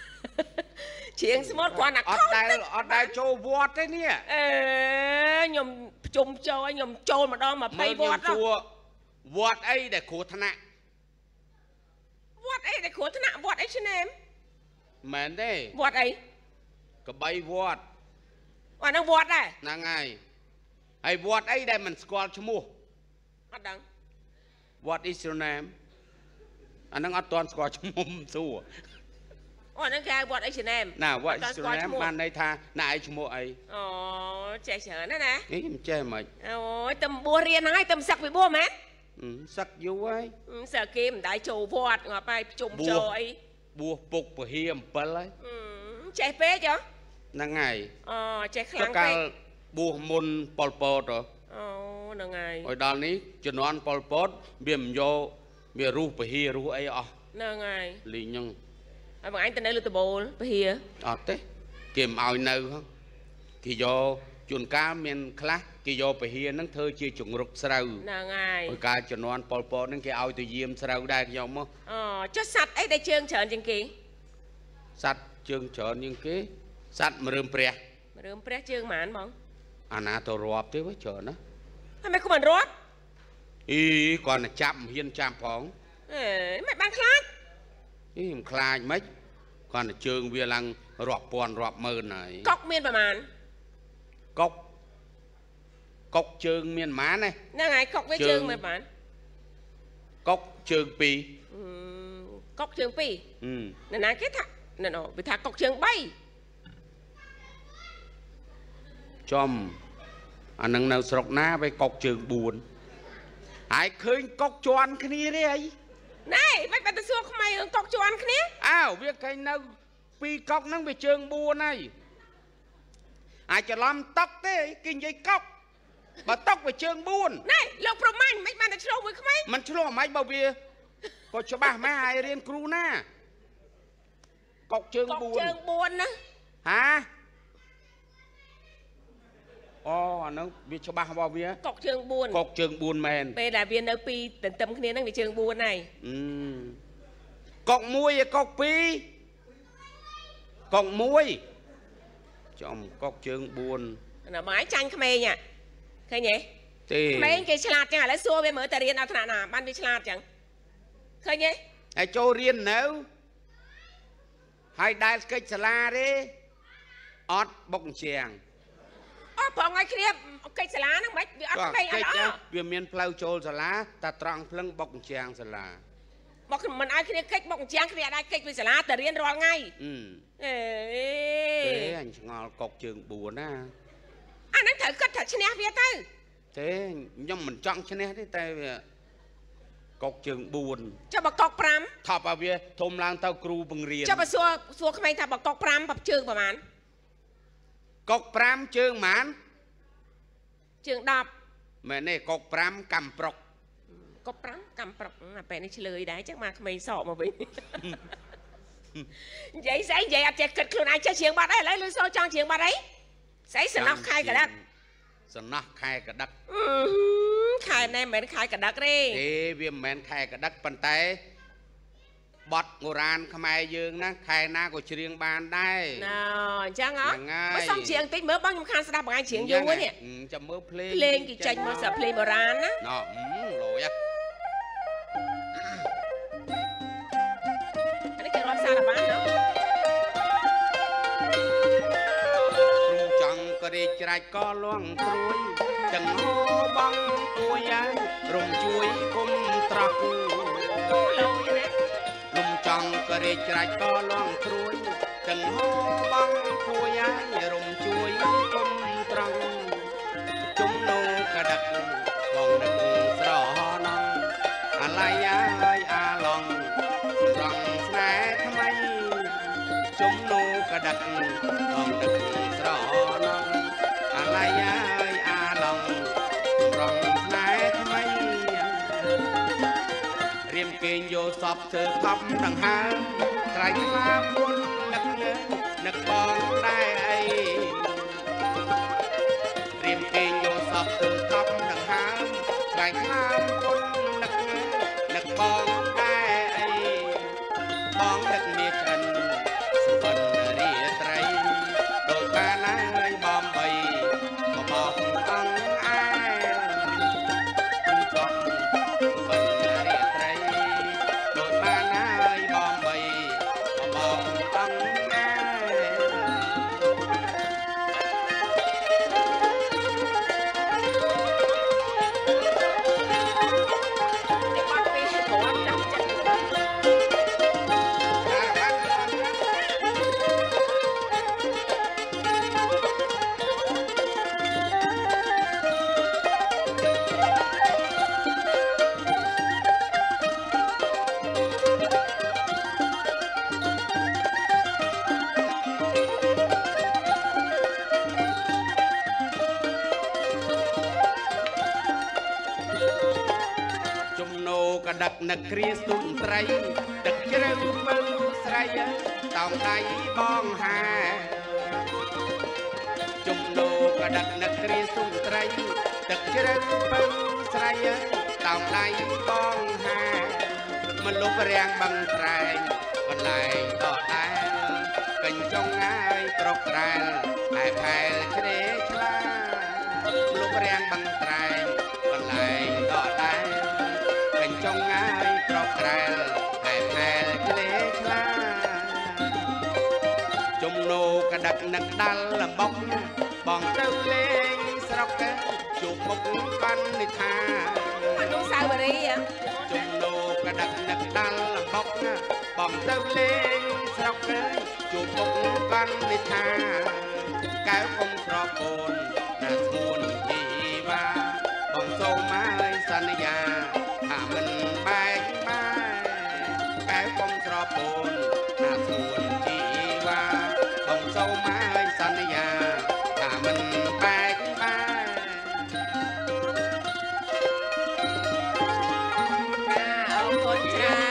chuyện smooth qua nạc ở đây châu vót đấy nè nhầm chung châu ấy nhầm châu mà đó mà bay vót đó vót ấy để khổ thân ạ vót ấy để khổ thân ạ vót ấy chứ em mến đấy vót ấy cái bay vót nó vót này năng ngày hay vót ấy đây mình squat cho mua what is your name anh đang ăn toàn squat cho mồm xua nó ra vót ấy chứ em nào what is your name ban đây tha nãy cho mua ấy trẻ chở nó nè ý chơi mà tầm bùa riêng hay tầm sặc với bùa mẹ sắc vô ấy sợ kim đại trầu vọt ngọt bay chung trầu ấy bùa bục bùa hiểm bật lấy chạy phê chứ năng ngày chạy tất kháng cả bùa môn Pol Pot rồi năng ngày hồi đó ní cho nó ăn Pol Pot biếm vô biếm ru phải hia ru ấy năng ngày lì nhưng bằng anh tên này là từ bồ phải hia thế kiếm ao nâu không kỳ vô chuồn cá miền khác kỳ vô phải hia nắng thơ chia chủng rục sầu năng ngày hồi cá cho nó ăn Pol Pot nắng cái ao từ diêm sầu đây nhau mà cho sạch ấy đây chương trợn chừng kì sạch chương trợn những cái sạch mà rơm pre chương mà anh mong anh tôi rọp thế với trợn đó mày không bằng rót ý còn là chạm hiên chạm phóng mày bán khát ý khai mấy còn là trường viên lăng rọp mơ này cọc miên bà màn cọc trường miên má này năng ngày cọc với chương mày bán cọc trường pi cọc chương pi nè nè cái thằng nè nó bị thằng cọc chương bay chom anh nâng nào sọc ná với cọc trường buồn ai khơi cọc choan cái này đấy này mày bắt xua không mày cọc choan cái này việc cái nào pi cọc nâng về trường buồn này ai cho làm tóc thế kinh dây cọc bà tóc về trường buồn này lộc pro man mày bán được trâu với không mày mình trâu mày bao bia có cho bà mấy ai riêng cru na cọc trường buồn á hả nó việc cho bà bao bia cọc trường buồn men về là viên ở pi tận tâm cái này đang bị trường buồn này cọc muối cọc pi cọc muối trong cọc trường buồn là mái chanh khmer nhỉ thấy nhỉ thì mấy cái chạt chẳng là xua về mở tờ riêng nào thằng nào ban bị chạt chẳng thấy nhỉ ai cho riêng nếu hai đại cái chả đấy ót bọc chèng bỏ ngay kia cây xà lá nó mấy bị ót cây ở đó vì miền plau trôi xà lá ta trăng phăng bọc chèng xà lá bọc mình ai kia cây bọc chèng kia đây cây với xà lá tờ riêng rồi ngay thế anh ngồi cột trường buồn á anh đang thử cất thử trên nét việt thôi thế nhưng mình chọn trên nét đấy tay cột trường buồn cho bà cọc pram thọ vào việc thôm lang tao cru bằng riêng cho bà xua không ai thà bà cọc pram bọc trường bà mán cọc pram trường mán trường đọc mẹ này cọc pram cầm prok cọc pram cầm prok là bè này lời đấy chắc mà mày sọ mà vậy vậy anh chạy cấtខ្លួនai chơi trường bà đấy lấy lưới xô trong trường bà đấy sẽ nóc khai cả đất nóc khai cả đất khai này mẹ khai cả đất đi thế viêm mẹ khai cả đất bàn tay bọt ngô ran khmai dương ná khai na của trường bàn đây nào chăng á mới xong trường tính mới bao nhiêu khăn sao bằng anh trường vô ấy nè cho mơ lên cái tranh mới sợ play ran á nó lỗi á anh cái làm sao là bán nữa chẳng có đi chạy co loang trôi chẳng hô băng cua giá rồng chuối cung trọc lùng chẳng có đi chạy co loang trôi chẳng hô băng cua giá rồng chuối cung trọc chúng nô cả đặc còn đặc rõ năng lại ai lòng rằng sẽ thay chúng nô cả đặc còn đặc rõ năng lại ai lòng rằng sẽ thay riêng kinh vô sọp sự thấp đằng hang tránh la muôn nực bóng đai ấy riêng kinh vô sọp sự thấp đằng hang tránh la muôn nực bóng đai ấy bóng nực miệt trần phần rìa trái đôi ba nắng bom bầy có bom ăn ai chọn phần rìa trái đôi ba nắng bom bầy có bom ăn ai ដឹកនឹកគ្រាស្ទុំត្រីទឹកជ្រៅមើលស្រីតោងដៃបងហាជុំលោកដឹកនឹកគ្រាស្ទុំត្រីទឹកជ្រៅមើលស្រីតោងដៃបងហាមលុបរាំងបឹងត្រែងបន្លែងដកដែលកញ្ចុងហើយត្រកត្រែលតែផែលជ្រេឆ្លាលុបរាំងបឹងត្រែងបន្លែងដកដែលកញ្ចុងហើយត្រកត្រែលតែផែលជ្រេឆ្លាជំនោកដឹកនឹកដាល់លបុកបងទៅលេងស្រុកជួបមុខបាននិថាអនុសាវរីយ៍ជំនោកដឹកនឹកដាល់លបុកបងទៅលេងស្រុកជួបមុខបាននិថាកែវកុំក្រពូនណាស្មួនជីវ៉ាបងសូមឲ្យសន្យាថាមិនបែកបាយកែវកុំក្រពូនណាស្មួនជីវ៉ាបងសូមឲ្យសន្យាថាមិនបែកបាយអរគុណច្រើន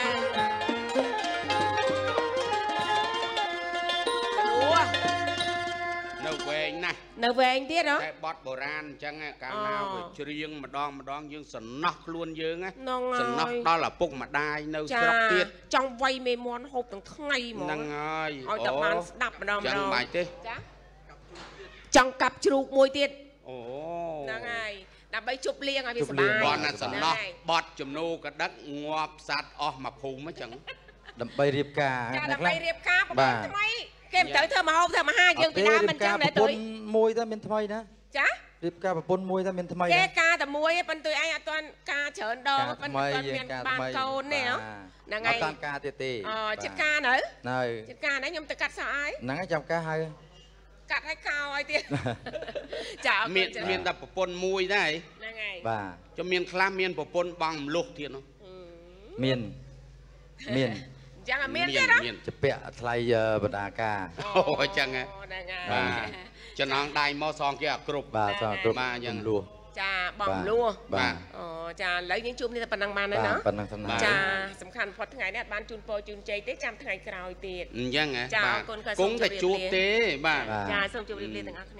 នៅវែងណាស់នៅវែងទៀតហ៎តែបត់បុរាណអញ្ចឹងកាលណាវាច្រៀងម្ដងយើងសំណោះខ្លួនយើងសំណោះដល់ឪពុកម្ដាយនៅស្រុកទៀតចង់វាយមេមន់ហូបទាំងថ្ងៃហ្មងហ្នឹងហើយឲ្យតែបានស្ដាប់ម្ដងចឹងបាច់ទេចាចង់កាប់ជ្រូកមួយទៀតអូហ្នឹងហើយដើម្បីជប់លៀងឲ្យវាសប្បាយបត់ណាសំណោះបត់ជំនោកដឹកងាប់សัตว์អស់មួយភូមិអញ្ចឹងដើម្បីរៀបការដើម្បីរៀបការប្រពន្ធថ្មីគេមិនត្រូវធ្វើមហូបធ្វើអាហារយើងពីដើមមិនចឹងដែរទុយមួយតែមានថ្មីណាចារៀបការប្រពន្ធមួយតែមានថ្មីគេការតែមួយឯងប៉ុន្តែឯងអត់ទាន់ការច្រើនដងប៉ុន្តែគាត់មានបានកូននេះហ្នឹងហើយអត់តាន់ការទៀតទេអូចិត្តការនៅចិត្តការហ្នឹងខ្ញុំទៅកាត់សក់ហើយហ្នឹងហើយចាំការហៅកាត់ឲ្យកោឲ្យទៀតចាមានតែប្រពន្ធមួយដែរហ្នឹងហើយបាទចាំមានខ្លះមានប្រពន្ធបងមលុះទៀតនោះមានចឹងមានទៀតហ៎ជពាក់ថ្លៃបណ្ដាការអូអញ្ចឹងហ៎បាទចំណងដៃមកសងគេអាគ្រប់បាទសងគ្រប់បាទអញ្ចឹងលួសចាបងលួសបាទអូចាឥឡូវយើងជួបនេះតែប៉ុណ្ណឹងបានហើយណាប៉ុណ្ណឹងសំណាចាសំខាន់ផុតថ្ងៃនេះអត់បានជូនពរជូនជ័យទេចាំថ្ងៃក្រោយទៀតអញ្ចឹងហ៎ចាអរគុណគង់តែជួបទេបាទចាសូមជម្រាបលាទាំងអស់គ្នា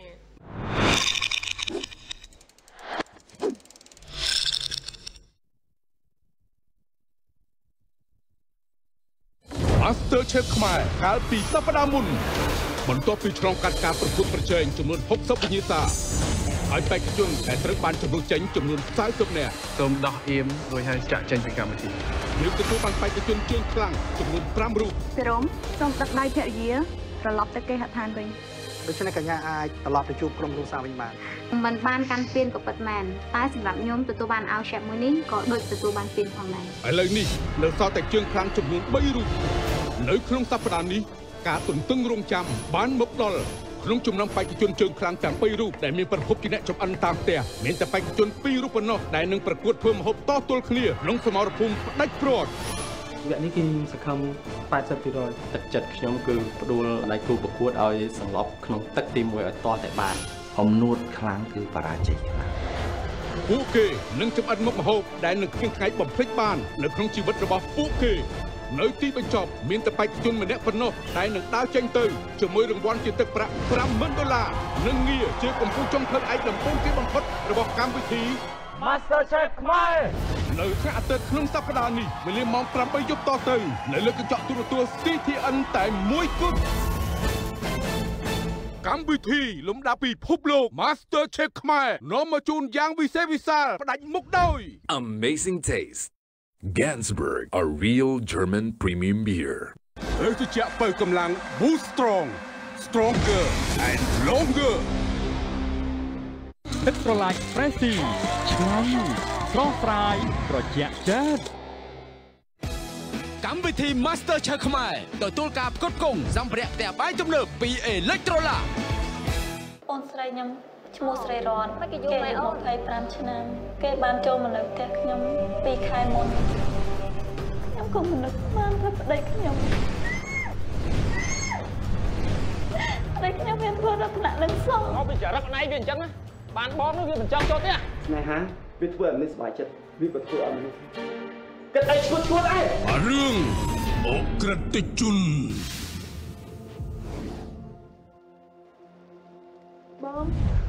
Master Chef ខ្មែរកាលពីសប្តាហ៍មុនបន្ទាប់ពីឆ្លងកាត់ការប្រកួតប្រជែងចំនួន60វិញ្ញាសាហើយបេក្ខជនដែលត្រូវបានជំនួសចេញចំនួន40នាក់សូមដោះអៀមរួចហើយចាក់ចេញពីកម្មវិធីយើងទទួលបានបេក្ខជនជើងខ្លាំងចំនួន5រូបពីរំសូមដឹកដៃភរិយាត្រឡប់ទៅគេហដ្ឋានវិញដូច្នេះកញ្ញាអាចត្រឡប់ទៅជួបក្រុមគ្រួសារវិញបានមិនបានកាន់ពៀនក៏ពិតមែនតែសម្រាប់ខ្ញុំទទួលបានឲ្យ chef មួយនេះក៏ដូចទទួលបានពៀនផងដែរឥឡូវនេះនៅសល់តែជើងខ្លាំងចំនួន3រូបនៅក្នុងសប្តាហ៍នេះការទន្ទឹងរង់ចាំបានមកដល់ក្នុងចំណោមបេក្ខជនជើងខ្លាំងទាំង3រូបដែលមានប្រភពជាអ្នកចម្អិនតាមផ្ទះមានតែបេក្ខជន2រូបប៉ុណ្ណោះដែលនឹងប្រកួតធ្វើម្ហូបតទល់គ្នាក្នុងសមរភូមិផ្ដាច់ព្រាត់វគ្គនេះគឺសង្ឃឹម 80% ទឹកចិត្តខ្ញុំគឺផ្ដួលដៃគូប្រកួតឲ្យសន្លប់ក្នុងទឹកទី1ឲ្យតតែបានអំនួតខ្លាំងគឺបរាជ័យខ្លាំងពួកគេនឹងចម្អិនមុខម្ហូបដែលនឹងគ្មានថ្ងៃបំភ្លេចបាននៅក្នុងជីវិតរបស់ពួកគេនៅទីបញ្ចប់មានតែបេក្ខជនម្នាក់ប៉ុណ្ណោះដែលនឹងដើរចេញទៅជាមួយរង្វាន់ជាទឹកប្រាក់$50,000និងងារជាកំពូលចុងភៅឯកដំបូងគេបំផុតរបស់កម្មវិធី Master Chef ខ្មែរនៅថ្ងៃអាទិត្យក្នុងសប្តាហ៍នេះវេលាម៉ោង 8 យប់តទៅនៅលើកញ្ចក់ទូរទស្សន៍ CTN តែមួយគត់កម្មវិធីលំដាប់ពិភពលោក Master Chef ខ្មែរនាំមកជូនយ៉ាងវិសេសវិសាលផ្ដាច់មុខដោយ Amazing Taste Gansberg a real German premium beer ឬជជែកបើកម្លាំង Boost Strong Stronger and Longer ទឹកប្រឡាយប្រេស៊ីឆ្ងាញ់ស្រស់ស្រាយត្រជាក់ចិត្តកម្មវិធី Master Chef ខ្មែរទទួលការផ្គត់ផ្គង់សម្ភារៈផ្ទះបាយទំនើបពី Electrola អូនស្រីខ្ញុំឈ្មោះស្រីរតគេយក25ឆ្នាំគេបានចូលមកនៅផ្ទះខ្ញុំ2ខែមុនខ្ញុំក៏មិននឹកបានថាប្តីខ្ញុំមានធ្វើរកណាក់នឹងសោះមកពីចរិតណៃវាអញ្ចឹងបានបងនោះវាមិនចង់ចូលទេស្នេហាវាធ្វើឲ្យមនុស្សសុបាយចិត្តវាក៏ធ្វើឲ្យមនុស្សគិតអីឈួតអីរឿងអក្រិតជនបង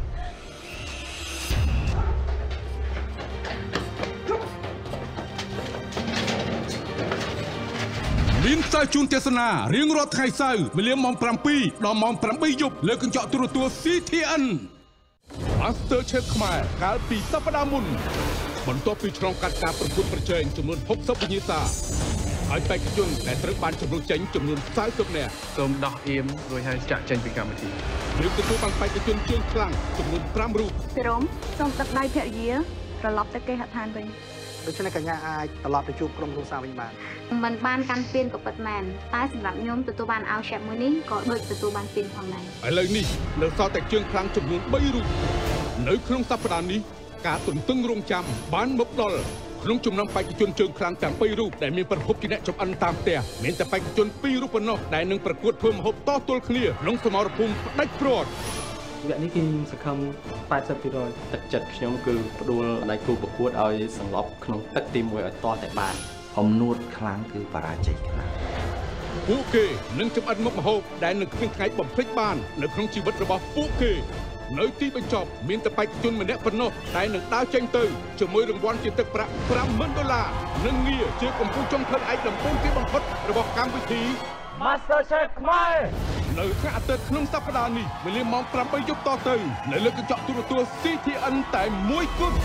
មានផ្សាយជូនទេសនារៀងរាល់ថ្ងៃសៅរ៍វេលាម៉ោង 7 ដល់ម៉ោង 8 យប់លើកញ្ចក់ទូរទស្សន៍ CTN Master Chef ខ្មែរកាលពីសប្តាហ៍មុនបន្ទាប់ពីឆ្លងកាត់ការប្រកួតប្រជែងចំនួន60វិញ្ញាសាហើយបេក្ខជនដែលត្រូវបានជ្រើសរើសចេញចំនួន40នាក់សូមដោះអៀមរួចហើយចាក់ចេញពីកម្មវិធីយើងទទួលបានបេក្ខជនជើងខ្លាំងចំនួន5រូបពីរំសូមទឹកដៃភរិយាត្រឡប់ទៅគេហដ្ឋានវិញដូច្នេះកញ្ញាអាចត្រឡប់ទៅជួបក្រុមគ្រួសារវិញបានមិនបានកាន់ពៀនក៏ពិតមែនតែសម្រាប់ខ្ញុំទទួលបានឲ្យ chef មួយនេះក៏ដូចទទួលបានពៀនផងដែរឥឡូវនេះនៅសល់តែជើងខ្លាំងចំនួន3រូបនៅក្នុងសប្តាហ៍នេះការទន្ទឹងរង់ចាំបានមកដល់ក្នុងចំណោមបេក្ខជនជើងខ្លាំងទាំង3រូបដែលមានប្រភពជាអ្នកចម្អិនតាមផ្ទះមានតែបេក្ខជន2រូបប៉ុណ្ណោះដែលនឹងប្រកួតធ្វើម្ហូបតទល់គ្នាក្នុងសមរភូមិផ្ដាច់ព្រាត់វគ្គនេះគឺសង្ឃឹម 80% ទឹកចិត្តខ្ញុំគឺផ្ដួលដៃគូប្រកួតឲ្យសន្លប់ក្នុងទឹកទី1ឲ្យតតែបានអំនួតខ្លាំងគឺបរាជ័យខ្លាំងពួកគេនឹងចម្អិនមុខម្ហូបដែលនឹងគ្មានថ្ងៃបំភ្លេចបាននៅក្នុងជីវិតរបស់ពួកគេនៅទីបញ្ចប់មានតែបេក្ខជនម្នាក់ប៉ុណ្ណោះដែលនឹងដើរចេញទៅជាមួយរង្វាន់ជាទឹកប្រាក់$50,000និងងារជាកំពូលចុងភៅឯកដំបូងគេបំផុតរបស់កម្មវិធី Master Chef ខ្មែរនៅថ្ងៃអាទិត្យក្នុងសប្តាហ៍នេះវេលាម៉ោង 8 យប់តទៅនៅលើកញ្ចក់ទូរទស្សន៍ CTN តែមួយគត់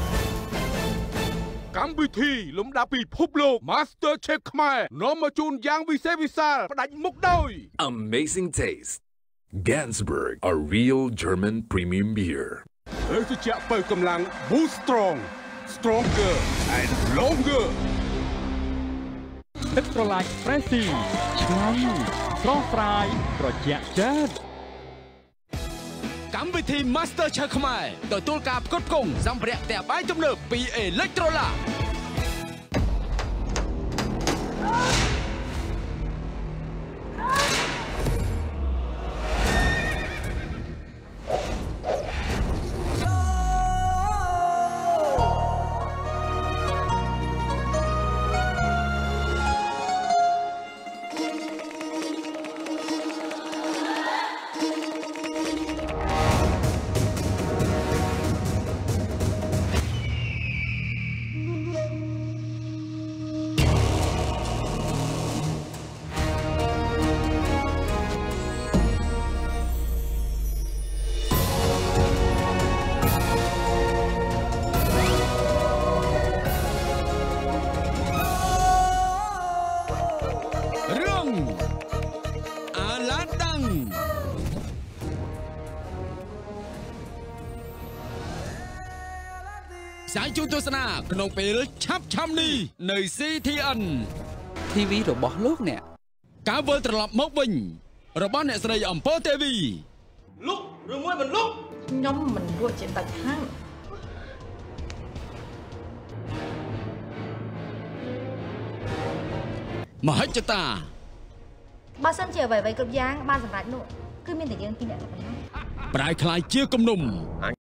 កម្មវិធីលំដាប់ពិភពលោក Master Chef ខ្មែរនាំមកជូនយ៉ាងវិសេសវិសាលផ្ដាច់មុខដោយ Amazing taste Gansberg a real German premium beer ហើយជាជាបើកម្លាំង Boost Strong Stronger and Longer ទឹកត្រឡាច Freshy ឆ្ងាញ់ស្រស់ស្រាយត្រជាក់ចិត្តកម្មវិធី Master Chef ខ្មែរទទួលការផ្គត់ផ្គង់សម្ភារៈផ្ទះបាយទំនើបពី Electroluxផ្សាយជូនទស្សនាក្នុងពេលឆាប់នេះនៅ CTN TV របស់លោកអ្នកការវិលត្រឡប់មកវិញរបស់អ្នកស្រីអំពើទេវីលុកឬមួយមិនលុកខ្ញុំមិនរួចជាដាច់ខាងមហិច្ឆតាបើសិនជាអ្វីៗគ្រប់យ៉ាងបានសម្រេចនោះគឺមានតែយើងពីរនាក់តែប៉ុណ្ណោះប្រែคล้ายជាគំនុំ